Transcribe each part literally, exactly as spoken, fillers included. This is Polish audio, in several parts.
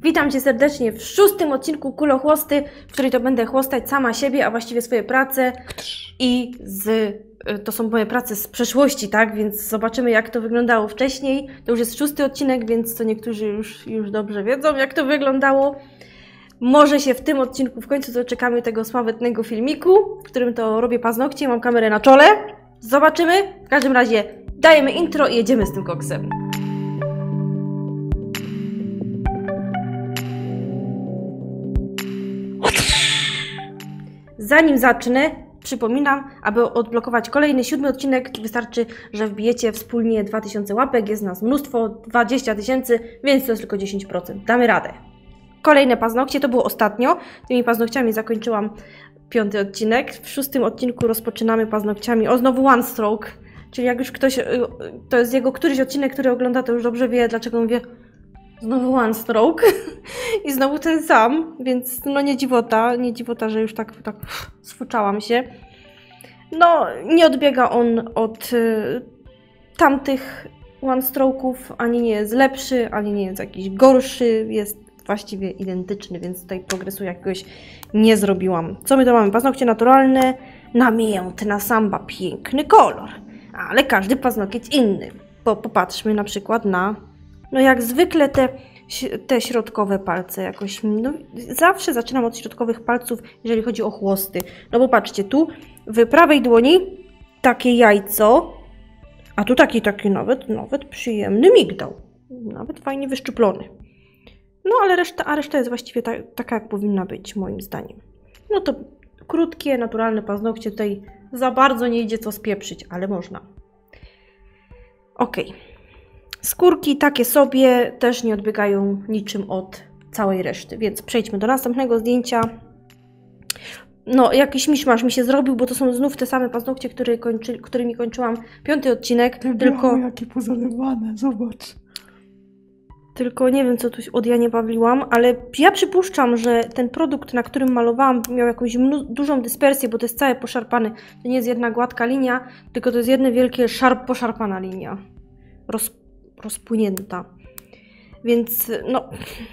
Witam Cię serdecznie w szóstym odcinku Kulochłosty, w której to będę chłostać sama siebie, a właściwie swoje prace i z... To są moje prace z przeszłości, tak? Więc zobaczymy, jak to wyglądało wcześniej. To już jest szósty odcinek, więc to niektórzy już, już dobrze wiedzą, jak to wyglądało. Może się w tym odcinku w końcu doczekamy tego sławetnego filmiku, w którym to robię paznokcie, mam kamerę na czole. Zobaczymy. W każdym razie dajemy intro i jedziemy z tym koksem. Zanim zacznę, przypominam, aby odblokować kolejny siódmy odcinek, wystarczy, że wbijecie wspólnie dwa tysiące łapek, jest nas mnóstwo, dwadzieścia tysięcy, więc to jest tylko dziesięć procent. Damy radę. Kolejne paznokcie, to było ostatnio. Tymi paznokciami zakończyłam piąty odcinek. W szóstym odcinku rozpoczynamy paznokciami o znowu One Stroke, czyli jak już ktoś, to jest jego któryś odcinek, który ogląda, to już dobrze wie, dlaczego mówię znowu One Stroke i znowu ten sam, więc no nie dziwota, nie dziwota, że już tak, tak sfuczałam się. No, nie odbiega on od y, tamtych One Stroke'ów, ani nie jest lepszy, ani nie jest jakiś gorszy, jest właściwie identyczny, więc tutaj progresu jakiegoś nie zrobiłam. Co my to mamy? Paznokcie naturalne, namiętna samba, piękny kolor, ale każdy paznokieć inny, bo popatrzmy na przykład na, no jak zwykle te, te środkowe palce jakoś, no zawsze zaczynam od środkowych palców, jeżeli chodzi o chłosty. No bo patrzcie, tu w prawej dłoni takie jajco, a tu taki, taki nawet, nawet przyjemny migdał, nawet fajnie wyszczuplony. No ale reszta, a reszta jest właściwie ta, taka, jak powinna być, moim zdaniem. No to krótkie, naturalne paznokcie, tutaj za bardzo nie idzie co spieprzyć, ale można. Ok. Skórki takie sobie też nie odbiegają niczym od całej reszty, więc przejdźmy do następnego zdjęcia. No, jakiś miszmasz mi się zrobił, bo to są znów te same paznokcie, które kończy, którymi kończyłam piąty odcinek. Te tylko jakie pozalewane, zobacz. Tylko nie wiem, co tu od Janie Pawliłam, ale ja przypuszczam, że ten produkt, na którym malowałam, miał jakąś dużą dyspersję, bo to jest całe poszarpane. To nie jest jedna gładka linia, tylko to jest jedna wielkie szarp poszarpana linia. Roz, rozpłynięta. Więc no...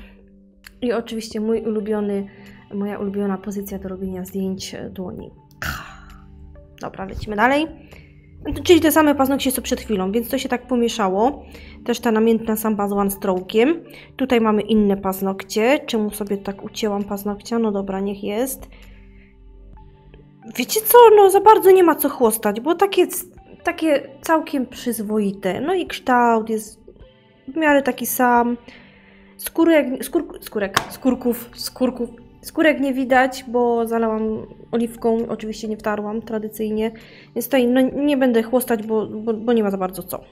I oczywiście mój ulubiony, moja ulubiona pozycja do robienia zdjęć dłoni. Dobra, lecimy dalej. Czyli te same paznokcie co przed chwilą, więc to się tak pomieszało. Też ta namiętna samba z One Stroke'iem. Tutaj mamy inne paznokcie. Czemu sobie tak ucięłam paznokcia? No dobra, niech jest. Wiecie co? No za bardzo nie ma co chłostać, bo takie, takie całkiem przyzwoite. No i kształt jest w miarę taki sam. Skórek, skór, skórek, skórków, skórków. Skórek nie widać, bo zalałam oliwką, oczywiście nie wtarłam tradycyjnie, więc tutaj no, nie będę chłostać, bo, bo, bo nie ma za bardzo co.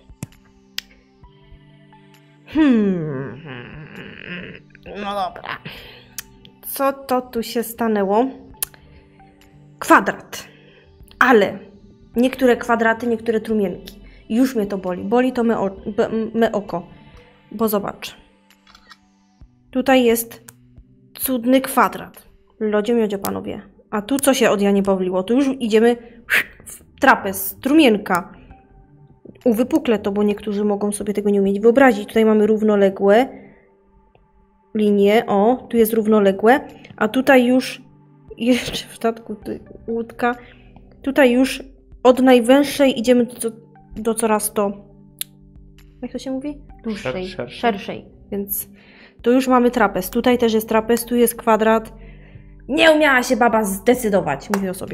Hmm, no dobra. Co to tu się stanęło? Kwadrat. Ale niektóre kwadraty, niektóre trumienki. Już mnie to boli. Boli to me, o, me oko. Bo zobacz. Tutaj jest cudny kwadrat. Lodzie miodzie, panowie. A tu co się od Janie Pawliło? Tu już idziemy w trapez, strumienka. Uwypukle to, bo niektórzy mogą sobie tego nie umieć wyobrazić. Tutaj mamy równoległe linie. O, tu jest równoległe. A tutaj już, jeszcze w statku łódka, tutaj już od najwęższej idziemy do, do coraz to, jak to się mówi? Dłuższej, szerszej. szerszej. Więc tu już mamy trapez. Tutaj też jest trapez, tu jest kwadrat. Nie umiała się baba zdecydować, mówię o sobie.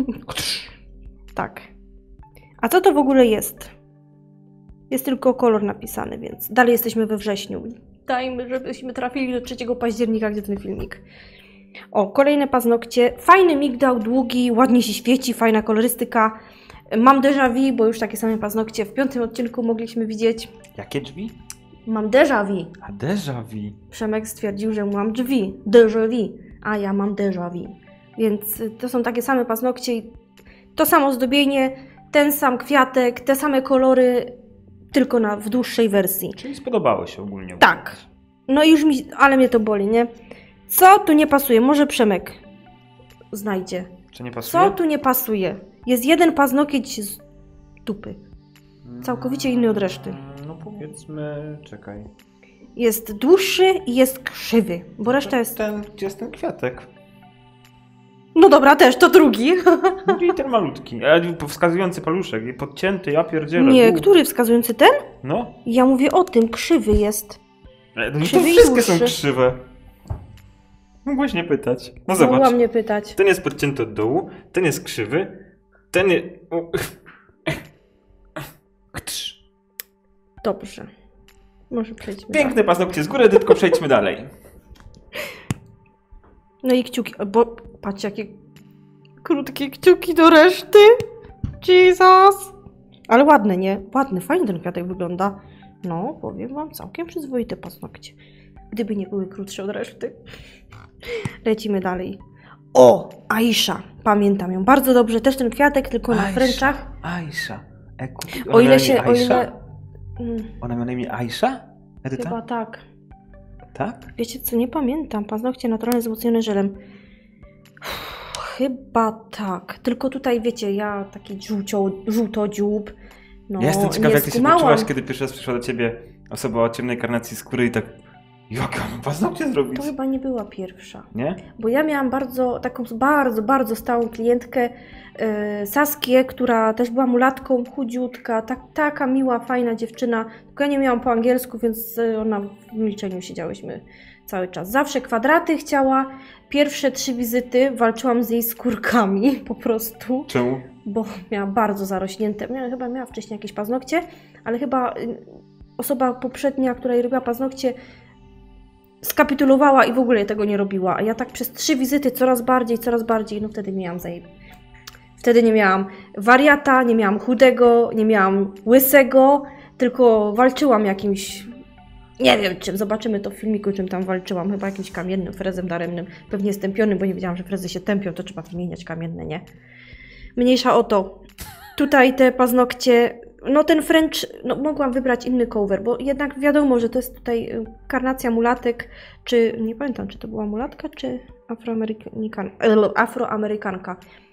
Tak. A co to w ogóle jest? Jest tylko kolor napisany, więc dalej jesteśmy we wrześniu. Dajmy, żebyśmy trafili do trzeciego października, gdzie ten filmik. O, kolejne paznokcie. Fajny migdał, długi, ładnie się świeci, fajna kolorystyka. Mam déjà vu, bo już takie same paznokcie w piątym odcinku mogliśmy widzieć. Jakie drzwi? Mam déjà vu. A déjà vu. Przemek stwierdził, że mam drzwi. Déjà vu. A ja mam déjà vu. Więc to są takie same paznokcie i to samo zdobienie, ten sam kwiatek, te same kolory, tylko na, w dłuższej wersji. Czyli spodobało się ogólnie. Tak. No i już mi, ale mnie to boli, nie? Co tu nie pasuje? Może Przemek znajdzie. Co nie pasuje? Co tu nie pasuje? Jest jeden paznokieć z dupy. Całkowicie inny od reszty. No powiedzmy, czekaj. jest dłuższy i jest krzywy, bo reszta jest... Ten, gdzie jest ten kwiatek? No dobra, też, to drugi. No i ten malutki, ale wskazujący paluszek, podcięty, ja pierdzielę. Nie, u. który wskazujący ten? No. Ja mówię o tym, krzywy jest. Ale no to Krzywy i wszystkie są dłuższy. krzywe. Mogłeś nie pytać. No zobacz. Mogłam mnie pytać. Ten jest podcięty od dołu, ten jest krzywy, ten jest... Dobrze. Może przejdźmy Piękne dalej. paznokcie z góry, tylko przejdźmy dalej. No i kciuki, bo patrz jakie krótkie kciuki do reszty. Jesus. Ale ładne, nie? Ładny, fajnie ten kwiatek wygląda. No, powiem wam, całkiem przyzwoite paznokcie. Gdyby nie były krótsze od reszty. Lecimy dalej. O, Aisha. Pamiętam ją bardzo dobrze. Też ten kwiatek, tylko na fręczach. Aisha. E, O ile się, o ile... Mm, Ona ma na imię Aisha? Edyta? chyba tak. Tak? Wiecie co, nie pamiętam. Paznokcie naturalne wzmocnione żelem. Uff, chyba tak. Tylko tutaj, wiecie, ja taki żółcio, żółtodziób. No, Ja jestem ciekaw, nie jak ty się skumałam. poczułaś, kiedy pierwszy raz przyszła do ciebie osoba o ciemnej karnacji skóry i tak... Jak ja mam paznokcie zrobić? To chyba nie była pierwsza. Nie? Bo ja miałam bardzo, taką bardzo, bardzo stałą klientkę, yy, Saskię, która też była mulatką, chudziutka, tak, taka miła, fajna dziewczyna. Tylko ja nie miałam po angielsku, więc yy, ona w milczeniu siedziałyśmy cały czas. Zawsze kwadraty chciała. Pierwsze trzy wizyty walczyłam z jej skórkami po prostu. Czemu? Bo miała bardzo zarośnięte, miała, chyba miała wcześniej jakieś paznokcie, ale chyba y, osoba poprzednia, która jej robiła paznokcie, skapitulowała i w ogóle tego nie robiła. A ja tak przez trzy wizyty coraz bardziej, coraz bardziej, no wtedy miałam zajeb... Wtedy nie miałam wariata, nie miałam chudego, nie miałam łysego, tylko walczyłam jakimś, nie wiem czym, zobaczymy to w filmiku, czym tam walczyłam, chyba jakimś kamiennym frezem daremnym, pewnie stępionym, bo nie wiedziałam, że frezy się tępią, to trzeba wymieniać kamienne, nie? Mniejsza o to. Tutaj te paznokcie, no ten French, no mogłam wybrać inny cover, bo jednak wiadomo, że to jest tutaj karnacja mulatek, czy, nie pamiętam, czy to była mulatka, czy afroamerykanka, afroamerykanka.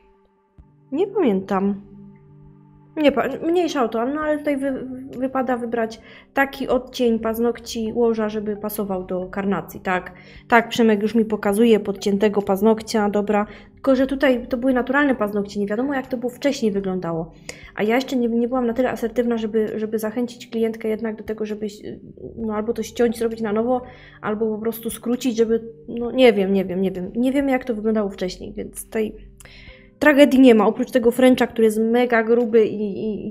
Nie pamiętam. Nie, mniejsza o to, no ale tutaj wy, wypada wybrać taki odcień paznokci łoża, żeby pasował do karnacji, tak? Tak, Przemek już mi pokazuje podciętego paznokcia, dobra. Tylko, że tutaj to były naturalne paznokcie, nie wiadomo jak to było wcześniej wyglądało. A ja jeszcze nie, nie byłam na tyle asertywna, żeby, żeby zachęcić klientkę jednak do tego, żeby no, albo to ściąć, zrobić na nowo, albo po prostu skrócić, żeby, no nie wiem, nie wiem, nie wiem. Nie wiemy jak to wyglądało wcześniej, więc tutaj tragedii nie ma, oprócz tego Frencha, który jest mega gruby i, i...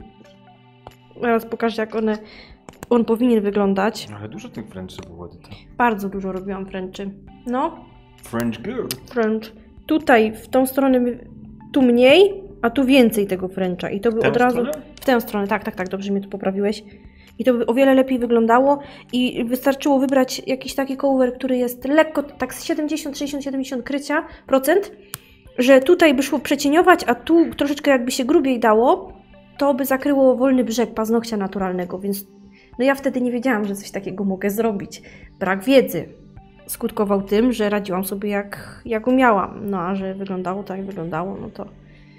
Zaraz pokażę, jak one, on powinien wyglądać. Ale dużo tych French'y było, Edyta. Bardzo dużo robiłam Frenchy. No, French girl. French. Tutaj, w tą stronę, tu mniej, a tu więcej tego Frencha. I to by tę od razu... stronę? W tę stronę, tak, tak, tak, dobrze mnie tu poprawiłeś. I to by o wiele lepiej wyglądało i wystarczyło wybrać jakiś taki cover, który jest lekko, tak z siedemdziesiąt, sześćdziesiąt, siedemdziesiąt krycia procent, że tutaj by szło przecieniować, a tu troszeczkę jakby się grubiej dało, to by zakryło wolny brzeg paznokcia naturalnego, więc no ja wtedy nie wiedziałam, że coś takiego mogę zrobić. Brak wiedzy skutkował tym, że radziłam sobie jak, jak umiałam, no a że wyglądało tak jak wyglądało, no to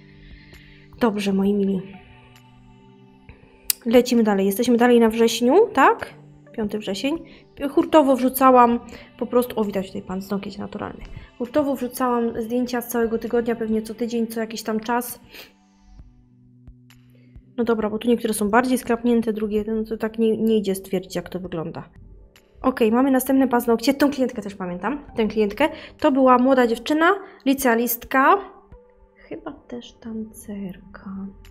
dobrze, moi mili. Lecimy dalej, jesteśmy dalej na wrześniu, tak? piąty wrzesień. Hurtowo wrzucałam po prostu, o widać tutaj paznokcie naturalny. Hurtowo wrzucałam zdjęcia z całego tygodnia, pewnie co tydzień, co jakiś tam czas. No dobra, bo tu niektóre są bardziej skrapnięte, drugie, no to tak nie, nie idzie stwierdzić, jak to wygląda. Ok, mamy następne paznokcie, tą klientkę też pamiętam, tę klientkę. To była młoda dziewczyna, licealistka, chyba też tancerka.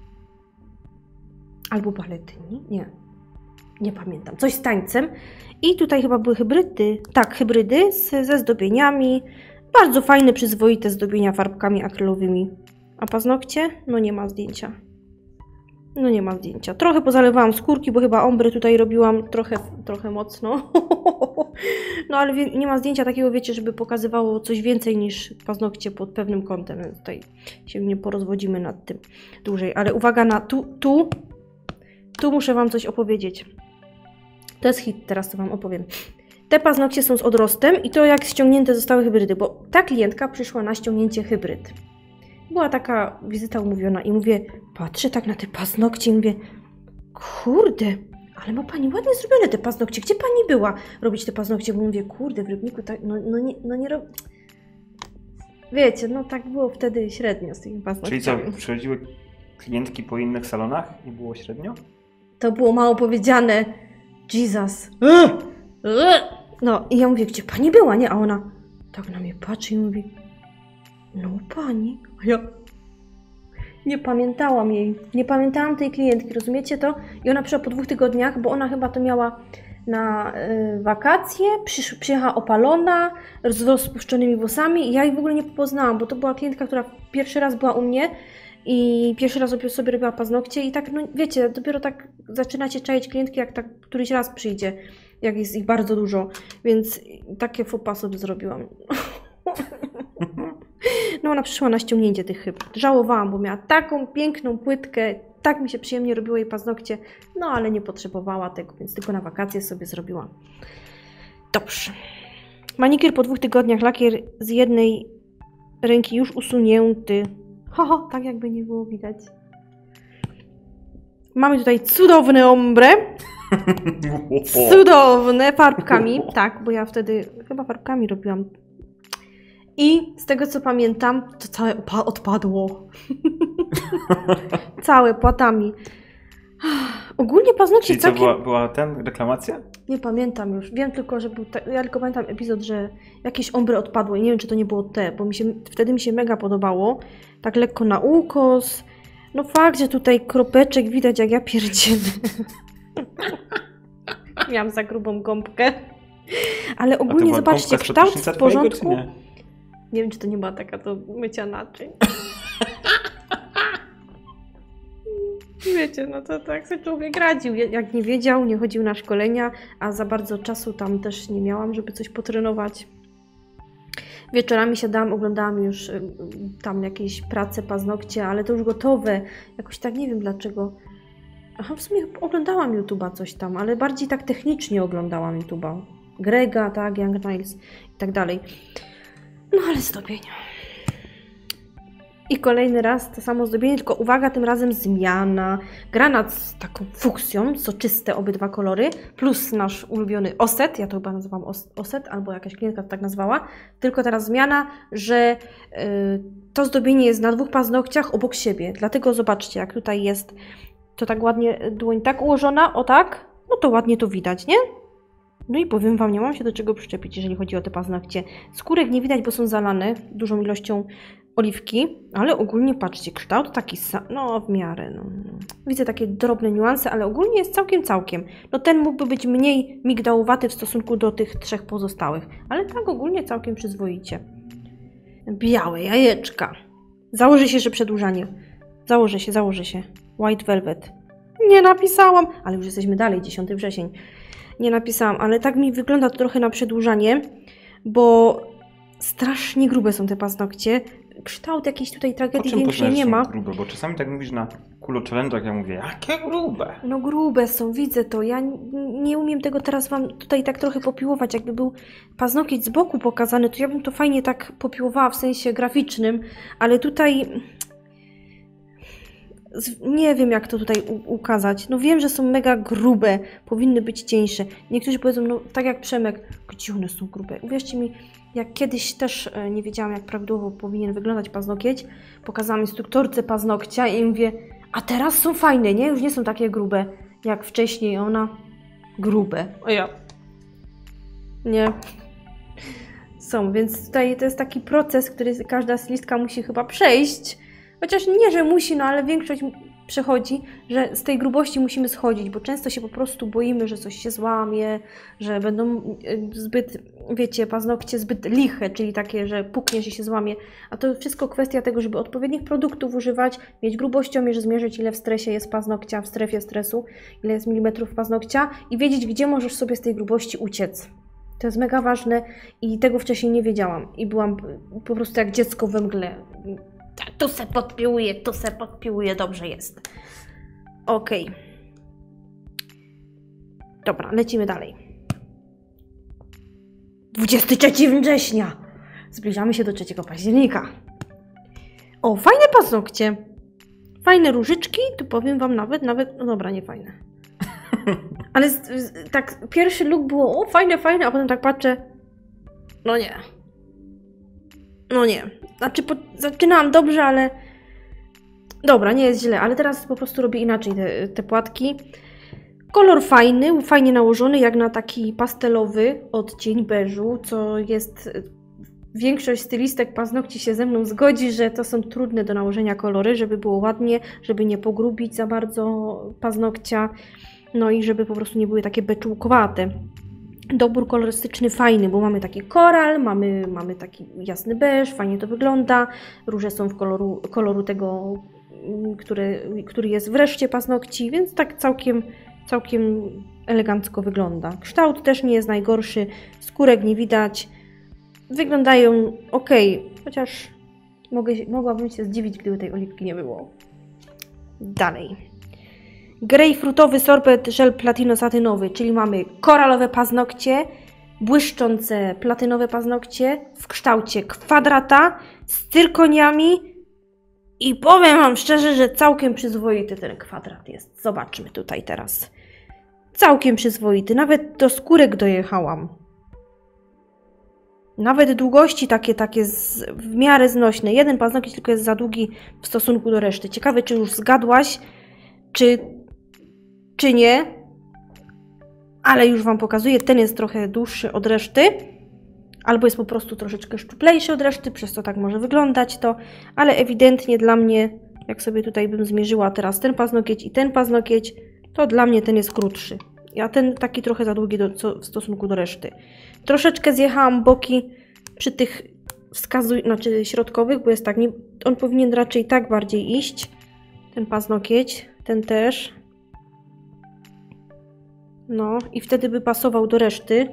Albo baletni, nie. Nie pamiętam, coś z tańcem. I tutaj chyba były hybrydy, tak, hybrydy z, ze zdobieniami. Bardzo fajne, przyzwoite zdobienia farbkami akrylowymi. A paznokcie? No nie ma zdjęcia. No nie ma zdjęcia. Trochę pozalewałam skórki, bo chyba ombry tutaj robiłam trochę, trochę mocno. No ale wie, nie ma zdjęcia takiego, wiecie, żeby pokazywało coś więcej niż paznokcie pod pewnym kątem. Więc tutaj się nie porozwodzimy nad tym dłużej. Ale uwaga na tu, tu. Tu muszę wam coś opowiedzieć. To jest hit, teraz to wam opowiem. Te paznokcie są z odrostem i to jak ściągnięte zostały hybrydy, bo ta klientka przyszła na ściągnięcie hybryd. Była taka wizyta umówiona i mówię, patrzę tak na te paznokcie i mówię, kurde, ale ma pani ładnie zrobione te paznokcie. Gdzie pani była robić te paznokcie? Bo mówię, kurde, w Rybniku tak, no, no nie, no nie rob... Wiecie, no tak było wtedy średnio z tymi paznokciami. Czyli co, przychodziły klientki po innych salonach i było średnio? To było mało powiedziane. Jesus. No i ja mówię, gdzie pani była, nie? A ona tak na mnie patrzy i mówi, no pani. A ja nie pamiętałam jej. Nie pamiętałam tej klientki, rozumiecie to? I ona przyszła po dwóch tygodniach, bo ona chyba to miała na y, wakacje, przysz, przyjechała opalona, z rozpuszczonymi włosami i ja jej w ogóle nie poznałam, bo to była klientka, która pierwszy raz była u mnie i pierwszy raz sobie robiła paznokcie i tak, no wiecie, dopiero tak zaczynacie czaić klientki, jak tak któryś raz przyjdzie, jak jest ich bardzo dużo, więc takie faux pas sobie zrobiłam. No ona przyszła na ściągnięcie tych chyb. Żałowałam, bo miała taką piękną płytkę, tak mi się przyjemnie robiło jej paznokcie, no ale nie potrzebowała tego, więc tylko na wakacje sobie zrobiłam. Dobrze. Manikier po dwóch tygodniach, lakier z jednej ręki już usunięty. Ho, ho, tak jakby nie było widać. Mamy tutaj cudowne ombre. Cudowne, farbkami. Tak, bo ja wtedy chyba farbkami robiłam. I z tego co pamiętam, to całe odpadło. Całe płatami. Ogólnie paznokcie Czyli całkiem... co, była, była ten, reklamacja? Nie pamiętam już. Wiem tylko, że był... Ta... Ja tylko pamiętam epizod, że jakieś ombre odpadło i nie wiem, czy to nie było te, bo mi się... wtedy mi się mega podobało. Tak lekko na ukos. No fakt, że tutaj kropeczek widać, jak ja pierdzielę. Miałam za grubą gąbkę. Ale ogólnie zobaczcie, kształt w porządku. Nie? nie wiem, czy to nie była taka do mycia naczyń. Wiecie, no to tak sobie człowiek radził. Jak nie wiedział, nie chodził na szkolenia, a za bardzo czasu tam też nie miałam, żeby coś potrenować. Wieczorami siadałam, oglądałam już y, tam jakieś prace, paznokcie, ale to już gotowe. Jakoś tak nie wiem dlaczego. Aha, w sumie oglądałam YouTube'a coś tam, ale bardziej tak technicznie oglądałam YouTube'a. Grega, tak, Young Niles i tak dalej. No ale zdobienia. I kolejny raz to samo zdobienie, tylko uwaga, tym razem zmiana. Granat z taką fuksją, soczyste obydwa kolory, plus nasz ulubiony oset, ja to chyba nazywam os oset, albo jakaś klientka to tak nazwała. Tylko teraz zmiana, że yy, to zdobienie jest na dwóch paznokciach obok siebie. Dlatego zobaczcie, jak tutaj jest to tak ładnie dłoń tak ułożona, o tak, no to ładnie to widać, nie? No i powiem Wam, nie mam się do czego przyczepić, jeżeli chodzi o te paznokcie. Skórek nie widać, bo są zalane dużą ilością oliwki, ale ogólnie patrzcie, kształt taki sam, no w miarę, no. Widzę takie drobne niuanse, ale ogólnie jest całkiem, całkiem. No ten mógłby być mniej migdałowaty w stosunku do tych trzech pozostałych, ale tak ogólnie całkiem przyzwoicie. Białe jajeczka. Założę się, że przedłużanie. Założę się, założę się. White Velvet. Nie napisałam, ale już jesteśmy dalej, dziesiąty wrzesień. Nie napisałam, ale tak mi wygląda to trochę na przedłużanie, bo strasznie grube są te paznokcie. Kształt jakiejś tutaj tragedii większej nie ma. Grube? Bo czasami tak mówisz na Kulo Challenge'ach, ja mówię, jakie grube? No grube są, widzę to. Ja nie umiem tego teraz Wam tutaj tak trochę popiłować. Jakby był paznokieć z boku pokazany, to ja bym to fajnie tak popiłowała w sensie graficznym, ale tutaj... Nie wiem, jak to tutaj ukazać. No wiem, że są mega grube, powinny być cieńsze. Niektórzy powiedzą, no tak jak Przemek, gdzie one są grube? Uwierzcie mi, jak kiedyś też nie wiedziałam, jak prawidłowo powinien wyglądać paznokieć, pokazałam instruktorce paznokcia i mówię, a teraz są fajne, nie? Już nie są takie grube, jak wcześniej ona. Grube. O ja. Nie. Są, więc tutaj to jest taki proces, który każda stylistka musi chyba przejść. Chociaż nie, że musi, no ale większość przechodzi, że z tej grubości musimy schodzić, bo często się po prostu boimy, że coś się złamie, że będą zbyt, wiecie, paznokcie zbyt liche, czyli takie, że puknie, że się złamie. A to wszystko kwestia tego, żeby odpowiednich produktów używać, mieć grubościomierz, zmierzyć, ile w stresie jest paznokcia, w strefie stresu, ile jest milimetrów paznokcia i wiedzieć, gdzie możesz sobie z tej grubości uciec. To jest mega ważne i tego wcześniej nie wiedziałam i byłam po prostu jak dziecko we mgle. Tu se podpiłuję, tu se podpiłuję, dobrze jest. Okej. Okay. Dobra, lecimy dalej. dwudziestego trzeciego września. Zbliżamy się do trzeciego października. O, fajne paznokcie. Fajne różyczki, tu powiem Wam nawet, nawet, no dobra, nie fajne. Ale z, z, tak pierwszy look było o fajne, fajne, a potem tak patrzę, no nie. No nie. Znaczy po, zaczynałam dobrze, ale dobra, nie jest źle, ale teraz po prostu robię inaczej te, te płatki. Kolor fajny, fajnie nałożony, jak na taki pastelowy odcień beżu, co jest... Większość stylistek paznokci się ze mną zgodzi, że to są trudne do nałożenia kolory, żeby było ładnie, żeby nie pogrubić za bardzo paznokcia, no i żeby po prostu nie były takie beczułkowate. Dobór kolorystyczny fajny, bo mamy taki koral, mamy, mamy taki jasny beż, fajnie to wygląda. Róże są w koloru, koloru tego, który, który jest w reszcie paznokci, więc tak całkiem, całkiem elegancko wygląda. Kształt też nie jest najgorszy, skórek nie widać. Wyglądają ok, chociaż mogę, mogłabym się zdziwić, gdyby tej oliwki nie było. Dalej. Grejpfrutowy sorbet żel platino-satynowy, czyli mamy koralowe paznokcie, błyszczące platynowe paznokcie w kształcie kwadrata z cyrkoniami i powiem Wam szczerze, że całkiem przyzwoity ten kwadrat jest. Zobaczmy tutaj teraz. Całkiem przyzwoity, nawet do skórek dojechałam. Nawet długości takie, takie z, w miarę znośne. Jeden paznokieć tylko jest za długi w stosunku do reszty. Ciekawe, czy już zgadłaś, czy, czy nie. Ale już Wam pokazuję, ten jest trochę dłuższy od reszty. Albo jest po prostu troszeczkę szczuplejszy od reszty, przez to tak może wyglądać to. Ale ewidentnie dla mnie, jak sobie tutaj bym zmierzyła teraz ten paznokieć i ten paznokieć, to dla mnie ten jest krótszy. A ten taki trochę za długi do, co, w stosunku do reszty. Troszeczkę zjechałam boki przy tych wskazuj, znaczy środkowych, bo jest tak, nie, on powinien raczej tak bardziej iść. Ten paznokieć, ten też. No i wtedy by pasował do reszty.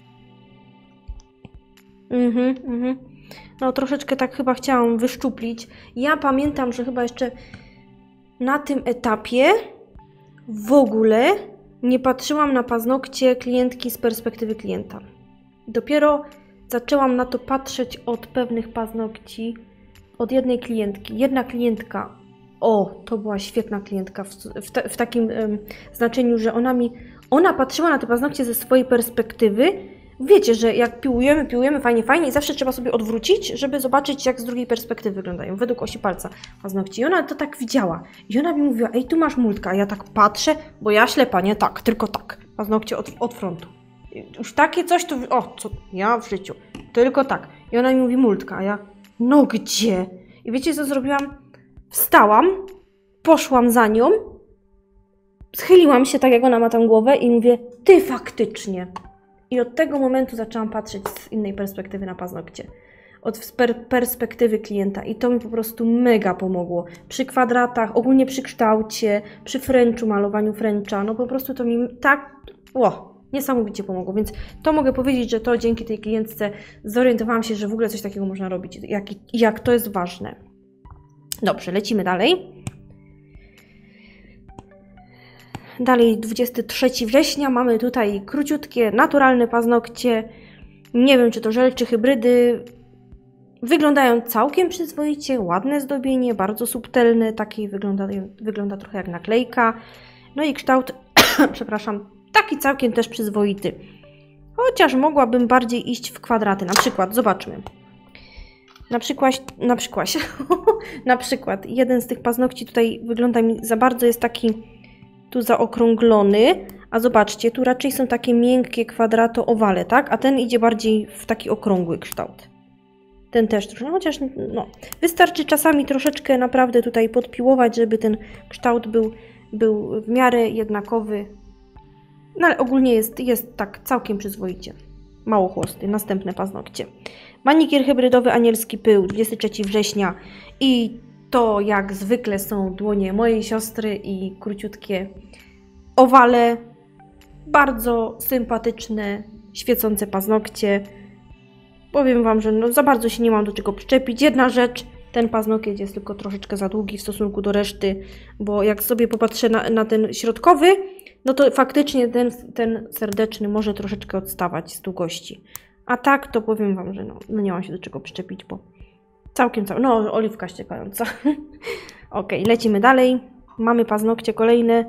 Mhm, mhm. No troszeczkę tak chyba chciałam wyszczuplić. Ja pamiętam, że chyba jeszcze na tym etapie w ogóle nie patrzyłam na paznokcie klientki z perspektywy klienta. Dopiero zaczęłam na to patrzeć od pewnych paznokci, od jednej klientki. Jedna klientka, o, to była świetna klientka w, w, ta, w takim um, znaczeniu, że ona mi, ona patrzyła na te paznokcie ze swojej perspektywy. Wiecie, że jak piłujemy, piłujemy, fajnie, fajnie i zawsze trzeba sobie odwrócić, żeby zobaczyć, jak z drugiej perspektywy wyglądają, według osi palca paznokci. I ona to tak widziała. I ona mi mówiła, ej, tu masz multka. A ja tak patrzę, bo ja ślepa, nie tak, tylko tak. Paznokcie od, od frontu. Już takie coś tu, o, co ja w życiu. Tylko tak. I ona mi mówi multka, a ja, no gdzie? I wiecie, co zrobiłam? Wstałam, poszłam za nią, schyliłam się tak, jak ona ma tam głowę i mówię, ty faktycznie. I od tego momentu zaczęłam patrzeć z innej perspektywy na paznokcie. Od per perspektywy klienta. I to mi po prostu mega pomogło. Przy kwadratach, ogólnie przy kształcie, przy fręczu, malowaniu fręcza. No po prostu to mi tak, o, niesamowicie pomogło. Więc to mogę powiedzieć, że to dzięki tej klientce zorientowałam się, że w ogóle coś takiego można robić. Jak, jak to jest ważne. Dobrze, lecimy dalej. Dalej dwudziestego trzeciego września mamy tutaj króciutkie, naturalne paznokcie. Nie wiem, czy to żel, czy hybrydy. Wyglądają całkiem przyzwoicie, ładne zdobienie, bardzo subtelne, takie wygląda, wygląda trochę jak naklejka. No i kształt, przepraszam, taki całkiem też przyzwoity. Chociaż mogłabym bardziej iść w kwadraty, na przykład, zobaczmy. Na przykład, na przykład, na przykład jeden z tych paznokci tutaj wygląda mi za bardzo, jest taki tu zaokrąglony, a zobaczcie, tu raczej są takie miękkie kwadrato owale, tak? A ten idzie bardziej w taki okrągły kształt. Ten też troszkę, no chociaż no, wystarczy czasami troszeczkę naprawdę tutaj podpiłować, żeby ten kształt był, był w miarę jednakowy. No ale ogólnie jest, jest tak całkiem przyzwoicie. Mało chłosty, następne paznokcie. Manikier hybrydowy Anielski Pył, dwudziestego trzeciego września i to jak zwykle są dłonie mojej siostry i króciutkie owale, bardzo sympatyczne, świecące paznokcie. Powiem Wam, że no za bardzo się nie mam do czego przyczepić. Jedna rzecz, ten paznokieć jest tylko troszeczkę za długi w stosunku do reszty, bo jak sobie popatrzę na, na ten środkowy, no to faktycznie ten, ten serdeczny może troszeczkę odstawać z długości. A tak to powiem Wam, że no, no nie mam się do czego przyczepić, bo całkiem, całkiem, no oliwka ściekająca. Ok, lecimy dalej. Mamy paznokcie kolejne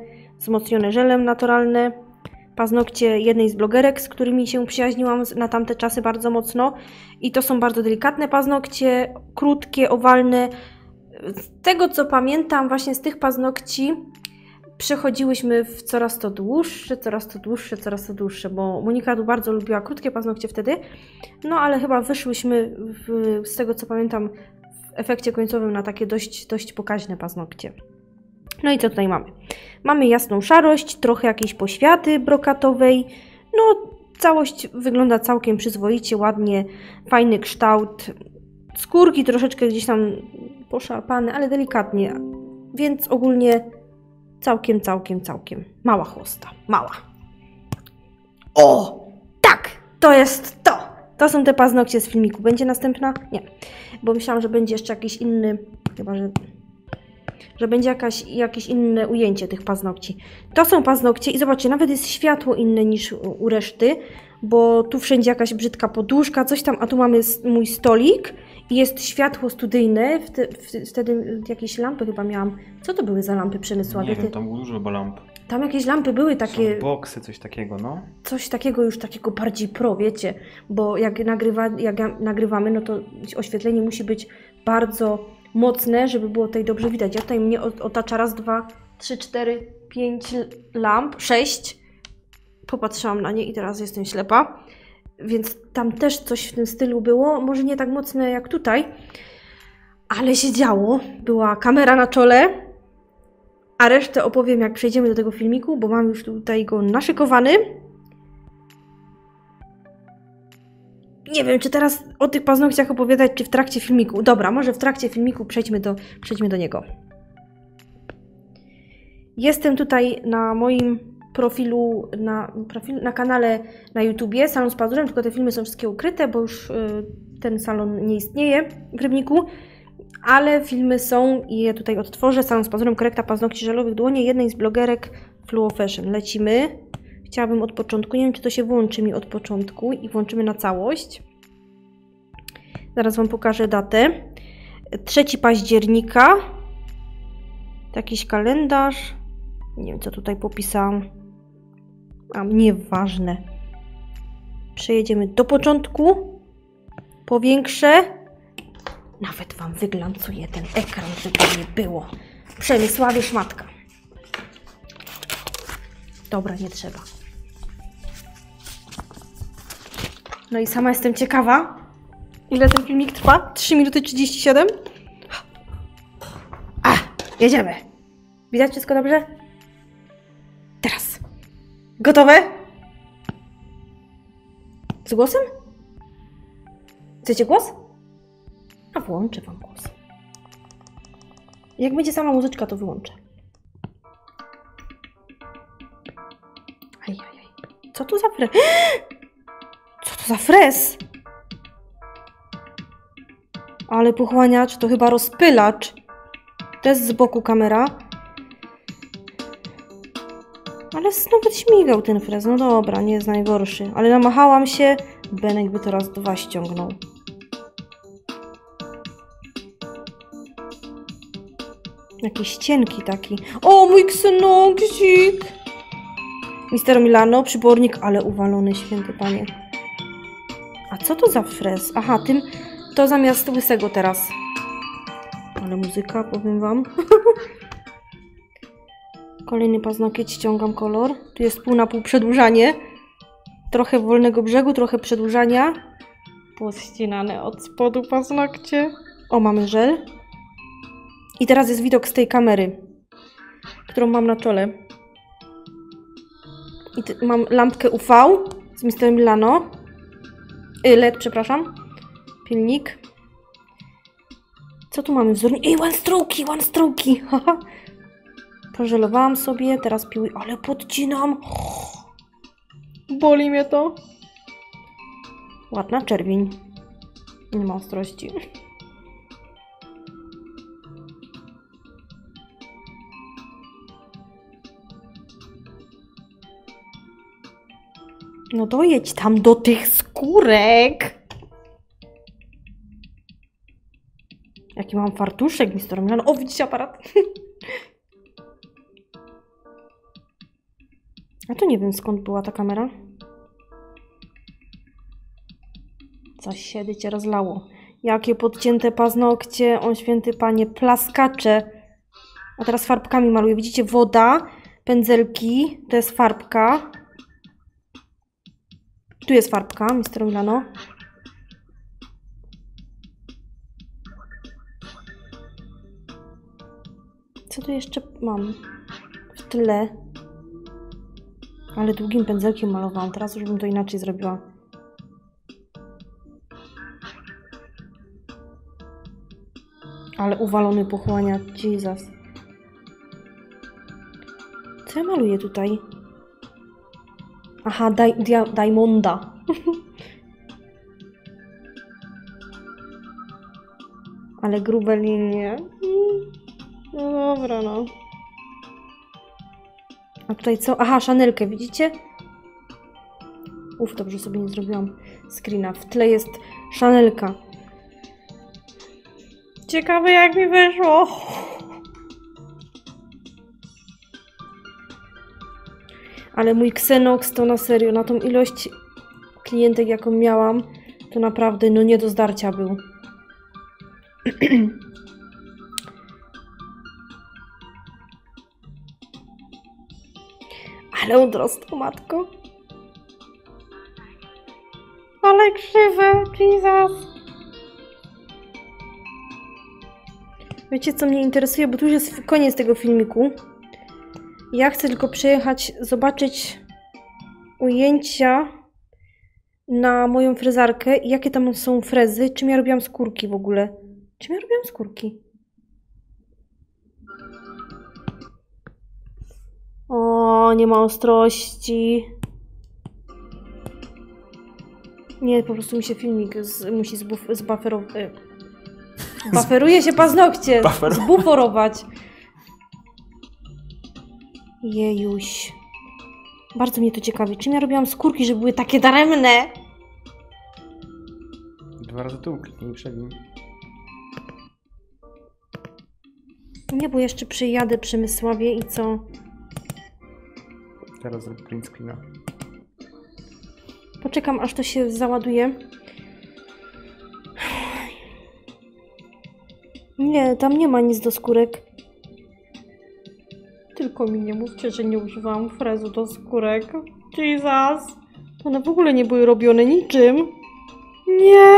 wzmocnione żelem naturalne. Paznokcie jednej z blogerek, z którymi się przyjaźniłam na tamte czasy bardzo mocno. I to są bardzo delikatne paznokcie, krótkie, owalne. Z tego co pamiętam, właśnie z tych paznokci przechodziłyśmy w coraz to dłuższe, coraz to dłuższe, coraz to dłuższe, bo Monika tu bardzo lubiła krótkie paznokcie wtedy. No ale chyba wyszłyśmy, w, z tego co pamiętam, w efekcie końcowym na takie dość, dość pokaźne paznokcie. No i co tutaj mamy? Mamy jasną szarość, trochę jakiejś poświaty brokatowej. No, całość wygląda całkiem przyzwoicie, ładnie, fajny kształt. Skórki troszeczkę gdzieś tam poszarpane, ale delikatnie. Więc ogólnie całkiem, całkiem, całkiem. Mała chłosta. Mała. O! Tak! To jest to! To są te paznokcie z filmiku. Będzie następna? Nie. Bo myślałam, że będzie jeszcze jakiś inny... Chyba, że... że będzie jakaś, jakieś inne ujęcie tych paznokci. To są paznokcie i zobaczcie, nawet jest światło inne niż u reszty, bo tu wszędzie jakaś brzydka poduszka, coś tam, a tu mamy mój stolik i jest światło studyjne, wtedy jakieś lampy chyba miałam. Co to były za lampy, Przemysławie? Nie wiem, tam było dużo lamp. Tam jakieś lampy były takie... boksy, coś takiego, no. Coś takiego już takiego bardziej pro, wiecie, bo jak, nagrywa, jak nagrywamy, no to oświetlenie musi być bardzo mocne, żeby było tutaj dobrze widać. Ja tutaj mnie otacza raz, dwa, trzy, cztery, pięć lamp, sześć. Popatrzyłam na nie i teraz jestem ślepa. Więc tam też coś w tym stylu było. Może nie tak mocne jak tutaj, ale się działo. Była kamera na czole, a resztę opowiem jak przejdziemy do tego filmiku, bo mam już tutaj go naszykowany. Nie wiem, czy teraz o tych paznokciach opowiadać, czy w trakcie filmiku. Dobra, może w trakcie filmiku przejdźmy do, przejdźmy do niego. Jestem tutaj na moim profilu, na, profil, na kanale na YouTubie, Salon z Pazurem, tylko te filmy są wszystkie ukryte, bo już y, ten salon nie istnieje w Rybniku. Ale filmy są i je tutaj odtworzę. Salon z Pazurem, korekta paznokci żelowych dłonie jednej z blogerek Fluo Fashion. Lecimy. Chciałabym od początku, nie wiem czy to się włączy mi od początku i włączymy na całość. Zaraz Wam pokażę datę. trzeciego października. Jakiś kalendarz. Nie wiem co tutaj popisałam. A nieważne. Przejedziemy do początku. Powiększę. Nawet Wam wyglancuję ten ekran, żeby nie było. Przemysławie szmatka. Dobra, nie trzeba. No i sama jestem ciekawa, ile ten filmik trwa? trzy minuty trzydzieści siedem. A, jedziemy. Widać wszystko dobrze? Teraz. Gotowe? Z głosem? Chcecie głos? A włączę Wam głos. Jak będzie sama muzyczka, to wyłączę. Ajajaj. Co to za fres? Co to za fres? Ale pochłaniacz, to chyba rozpylacz. To jest z boku kamera. Ale nawet śmigał ten frez. No dobra, nie jest najgorszy. Ale namachałam się. Benek by teraz dwa ściągnął. Jakiś cienki taki. O, mój ksenoksik! Mister Milano, przybornik, ale uwalony, święty panie. A co to za frez? Aha, tym to zamiast łysego teraz. Ale muzyka, powiem Wam. Kolejny paznokieć, ściągam kolor. Tu jest pół na pół przedłużanie. Trochę wolnego brzegu, trochę przedłużania. Pościnane od spodu paznokcie. O, mamy żel. I teraz jest widok z tej kamery, którą mam na czole. I mam lampkę U V z mister Milano. L E D, przepraszam. Pilnik. Co tu mamy? Wzornik. Ej, one stroke, one stroke. Pożelowałam sobie, teraz piły, ale podcinam. Boli mnie to. Ładna czerwień. Nie ma ostrości. No dojedź tam do tych skórek. Jaki mam fartuszek, mister Milano. O, widzicie aparat? A tu nie wiem skąd była ta kamera. Coś się dycie rozlało. Jakie podcięte paznokcie, on święty panie, plaskacze. A teraz farbkami maluję. Widzicie, woda, pędzelki, to jest farbka. Tu jest farbka, mister Milano. Co tu jeszcze mam w tle? Ale długim pędzelkiem malowałam. Teraz już bym to inaczej zrobiła. Ale uwalony pochłania. Jesus. Co ja maluję tutaj? Aha, daj, dia, Diamonda. Ale grube linie. No dobra, no. A tutaj co? Aha, Chanelkę, widzicie? Uf, dobrze sobie nie zrobiłam screena. W tle jest Chanelka. Ciekawe jak mi wyszło. Ale mój Xenox to na serio, na tą ilość klientek jaką miałam, to naprawdę no nie do zdarcia był. Ale odrostło, matko. Ale krzywe, Jesus. Wiecie, co mnie interesuje? Bo tu już jest koniec tego filmiku. Ja chcę tylko przejechać, zobaczyć ujęcia na moją frezarkę i jakie tam są frezy. Czym ja robiłam skórki w ogóle? Czym ja robiłam skórki? O, nie ma ostrości. Nie, po prostu mi się filmik z, musi zbufferować. Bufferuje się paznokcie. Buffer. Zbuforować. Jejuś. Bardzo mnie to ciekawi. Czym ja robiłam skórki, żeby były takie daremne? Dwa razy tu kliknij i przebił. Nie, bo jeszcze przyjadę Przemysławie i co? Teraz zrób print screena. Poczekam, aż to się załaduje. Nie, tam nie ma nic do skórek. Tylko mi nie mówcie, że nie używałam frezu do skórek. Jesus! One w ogóle nie były robione niczym. Nie!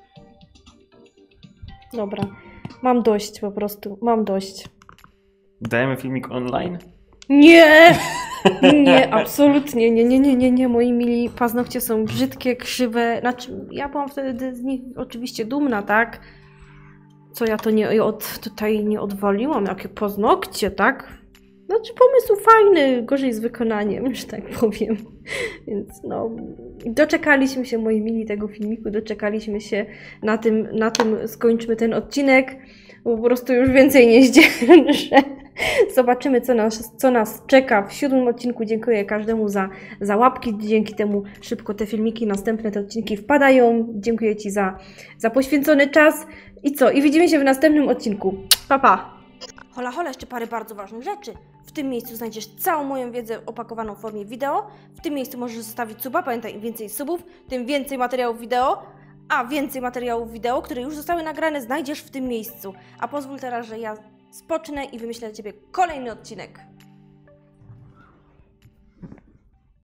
Dobra. Mam dość po prostu. Mam dość. Dajemy filmik online? Nie! Nie, absolutnie. Nie, nie, nie, nie, nie. Moi mili, paznokcie są brzydkie, krzywe. Znaczy, ja byłam wtedy z nich oczywiście dumna, tak? Co ja to nie od, tutaj nie odwaliłam. Jakie paznokcie, tak? Znaczy pomysł fajny, gorzej z wykonaniem, że tak powiem. Więc no, doczekaliśmy się, moi mili, tego filmiku, doczekaliśmy się, na tym, na tym skończmy ten odcinek, bo po prostu już więcej nie zdzierżę. Zobaczymy, co nas, co nas czeka w siódmym odcinku. Dziękuję każdemu za, za łapki, dzięki temu szybko te filmiki, następne te odcinki wpadają. Dziękuję Ci za, za poświęcony czas i co? I widzimy się w następnym odcinku. Pa, pa! Hola, hola, jeszcze parę bardzo ważnych rzeczy. W tym miejscu znajdziesz całą moją wiedzę opakowaną w formie wideo. W tym miejscu możesz zostawić suba, pamiętaj, im więcej subów, tym więcej materiałów wideo. A więcej materiałów wideo, które już zostały nagrane, znajdziesz w tym miejscu. A pozwól teraz, że ja spocznę i wymyślę dla Ciebie kolejny odcinek.